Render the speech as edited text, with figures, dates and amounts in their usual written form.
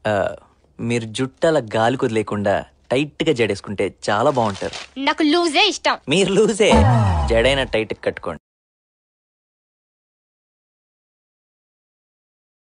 ఆ, మీరు జుట్టు అలా గాలి కుదిలేకుండా టైట్ గా జడేసుకుంటే చాలా బాగుంటారు. నాకు లూజే ఇష్టం. మీరు లూజే జడైన టైట్ కట్టుకోండి.